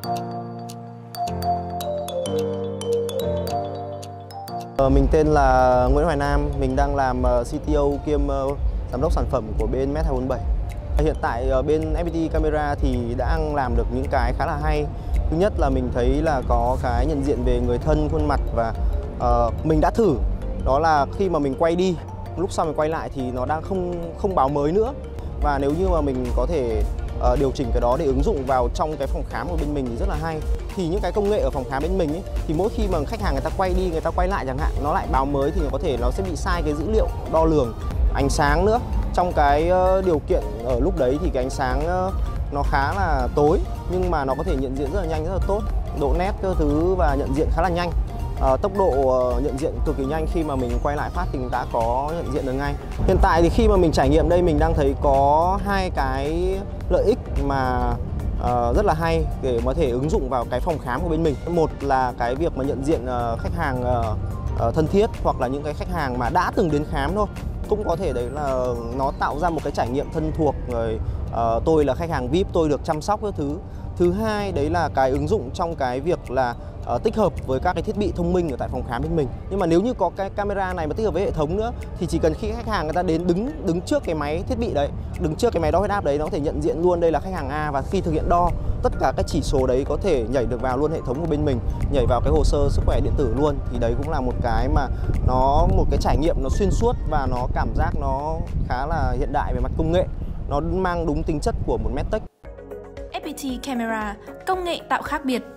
Mình tên là Nguyễn Hoài Nam, mình đang làm CTO kiêm giám đốc sản phẩm của bên Med247. Hiện tại bên FPT Camera thì đang làm được những cái khá là hay. Thứ nhất là mình thấy là có cái nhận diện về người thân, khuôn mặt và mình đã thử. Đó là khi mà mình quay đi, lúc sau mình quay lại thì nó đang không báo mới nữa. Và nếu như mà mình có thể điều chỉnh cái đó để ứng dụng vào trong cái phòng khám của bên mình thì rất là hay. Thì những cái công nghệ ở phòng khám bên mình ấy, thì mỗi khi mà khách hàng người ta quay đi, người ta quay lại chẳng hạn, nó lại báo mới thì có thể nó sẽ bị sai cái dữ liệu đo lường. Ánh sáng nữa, trong cái điều kiện ở lúc đấy thì cái ánh sáng nó khá là tối nhưng mà nó có thể nhận diện rất là nhanh, rất là tốt. Độ nét các thứ và nhận diện khá là nhanh. Tốc độ nhận diện cực kỳ nhanh, khi mà mình quay lại phát thì đã có nhận diện được ngay. Hiện tại thì khi mà mình trải nghiệm đây, mình đang thấy có hai cái lợi ích mà rất là hay để có thể ứng dụng vào cái phòng khám của bên mình. Một là cái việc mà nhận diện khách hàng thân thiết hoặc là những cái khách hàng mà đã từng đến khám thôi, cũng có thể đấy là nó tạo ra một cái trải nghiệm thân thuộc rồi. Tôi là khách hàng VIP, tôi được chăm sóc các thứ. Thứ hai đấy là cái ứng dụng trong cái việc là tích hợp với các cái thiết bị thông minh ở tại phòng khám bên mình. Nhưng mà nếu như có cái camera này mà tích hợp với hệ thống nữa thì chỉ cần khi khách hàng người ta đến đứng trước cái máy thiết bị đấy, đứng trước cái máy đo huyết áp đấy, nó có thể nhận diện luôn đây là khách hàng A, và khi thực hiện đo tất cả các chỉ số đấy có thể nhảy được vào luôn hệ thống của bên mình, nhảy vào cái hồ sơ sức khỏe điện tử luôn. Thì đấy cũng là một cái mà nó một cái trải nghiệm nó xuyên suốt và nó cảm giác nó khá là hiện đại về mặt công nghệ. Nó mang đúng tính chất của một medtech. FPT Camera, công nghệ tạo khác biệt.